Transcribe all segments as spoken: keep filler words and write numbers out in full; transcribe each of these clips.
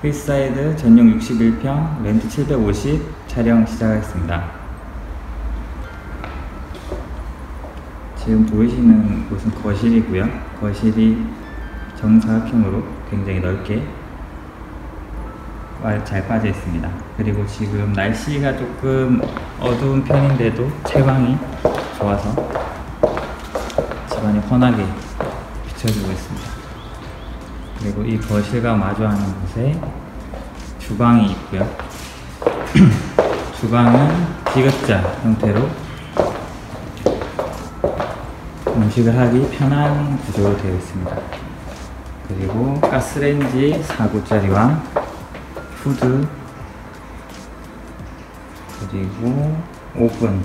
힐사이드 전용 육십일 평, 렌트 칠백오십 촬영 시작하겠습니다. 지금 보이시는 곳은 거실이고요. 거실이 정사각형으로 굉장히 넓게 잘 빠져 있습니다. 그리고 지금 날씨가 조금 어두운 편인데도 채광이 좋아서 집안이 환하게 비춰주고 있습니다. 그리고 이 거실과 마주하는 곳에 주방이 있고요. 주방은 디귿자 형태로 음식을 하기 편한 구조로 되어 있습니다. 그리고 가스레인지 사 구짜리와 후드, 그리고 오븐,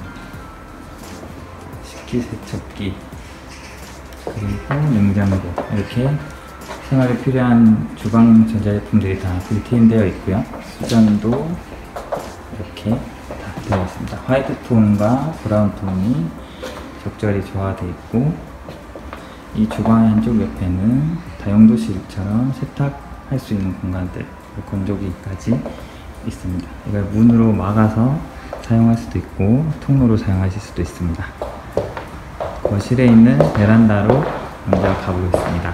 식기세척기, 그리고 냉장고, 이렇게 생활에 필요한 주방 전자제품들이 다 빌트인 되어 있고요. 수전도 이렇게 다 되어 있습니다. 화이트 톤과 브라운 톤이 적절히 조화되어 있고, 이 주방의 한쪽 옆에는 다용도실처럼 세탁할 수 있는 공간들, 건조기까지 있습니다. 이걸 문으로 막아서 사용할 수도 있고 통로로 사용하실 수도 있습니다. 거실에 있는 베란다로 먼저 가보겠습니다.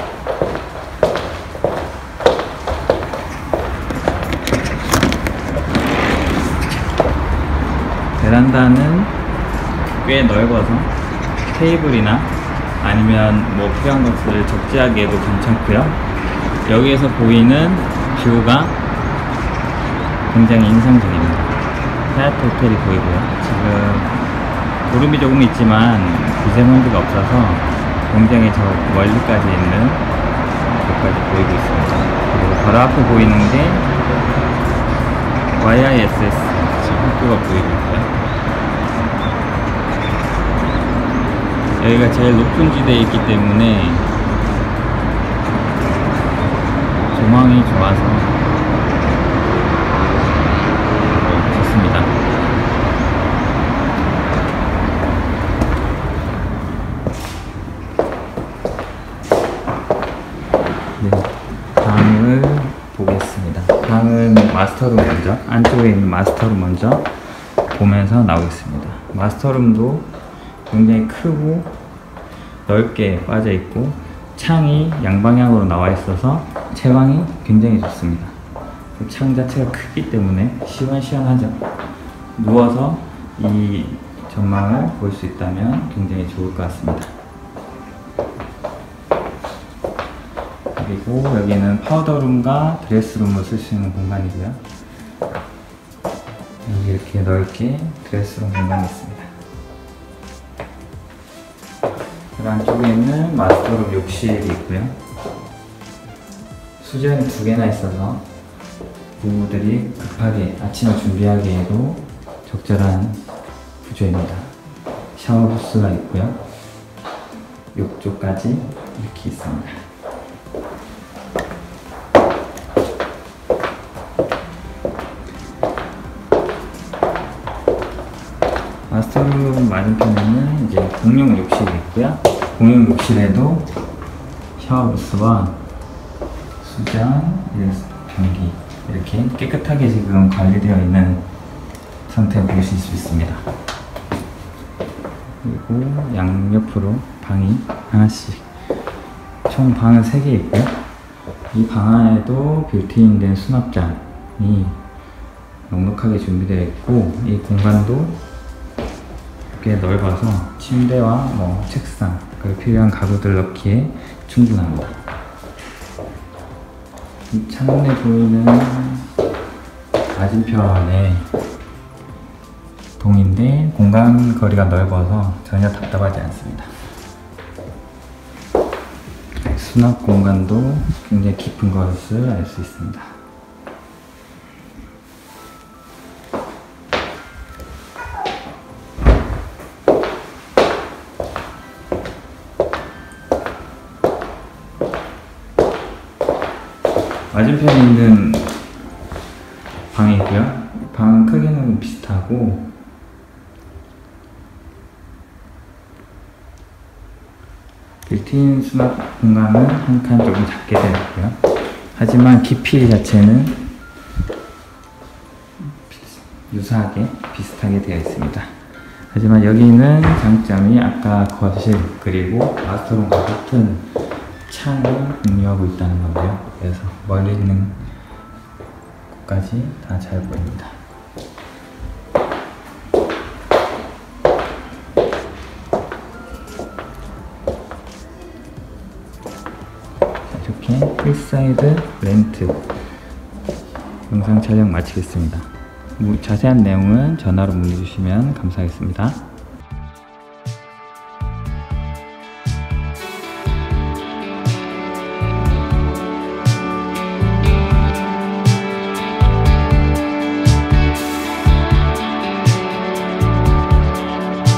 베란다는 꽤 넓어서 테이블이나 아니면 뭐 필요한 것을 적재하기에도 괜찮고요. 여기에서 보이는 뷰가 굉장히 인상적입니다. 하얏트 호텔이 보이고요. 지금 구름이 조금 있지만 미세먼지가 없어서 굉장히 저 멀리까지 있는 곳까지 보이고 있습니다. 그리고 바로 앞에 보이는 게 와이아이에스에스 학교가 보이고 있고요. 여기가 제일 높은 지대에 있기 때문에 조망이 좋아서 좋습니다. 네, 방을 보겠습니다. 방은 마스터룸 먼저, 안쪽에 있는 마스터룸 먼저 보면서 나오겠습니다. 마스터룸도 굉장히 크고 넓게 빠져 있고 창이 양방향으로 나와 있어서 채광이 굉장히 좋습니다. 창 자체가 크기 때문에 시원시원하죠. 누워서 이 전망을 볼 수 있다면 굉장히 좋을 것 같습니다. 그리고 여기는 파우더룸과 드레스룸을 쓸 수 있는 공간이고요. 여기 이렇게 넓게 드레스룸 공간이 있습니다. 그 안쪽에 있는 마스터룸 욕실이 있고요. 수전이 두 개나 있어서 부부들이 급하게 아침을 준비하기에도 적절한 구조입니다. 샤워 부스가 있고요. 욕조까지 이렇게 있습니다. 마스터룸 맞은편에는 이제 공용 욕실이 있고요. 공용 욕실에도 샤워 부스와 수전, 변기 이렇게 깨끗하게 지금 관리되어 있는 상태를 보실 수 있습니다. 그리고 양옆으로 방이 하나씩, 총 방은 세 개 있고요. 이 방 안에도 빌트인 된 수납장이 넉넉하게 준비되어 있고, 이 공간도 꽤 넓어서 침대와 뭐 책상, 그 필요한 가구들 넣기에 충분합니다. 이 창문에 보이는 맞은편에 동인데 공간 거리가 넓어서 전혀 답답하지 않습니다. 수납 공간도 굉장히 깊은 것을 알 수 있습니다. 맞은편에 있는 방이고요. 방 크기는 비슷하고 빌트인 수납 공간은 한 칸 조금 작게 되어 있고요. 하지만 깊이 자체는 유사하게 비슷하게 되어 있습니다. 하지만 여기는 장점이 아까 거실 그리고 마스터룸과 같은 창을 공유하고 있다는 건데요. 그래서 멀리 있는 곳까지 다 잘 보입니다. 이렇게 힐사이드 렌트 영상 촬영 마치겠습니다. 자세한 내용은 전화로 문의 주시면 감사하겠습니다.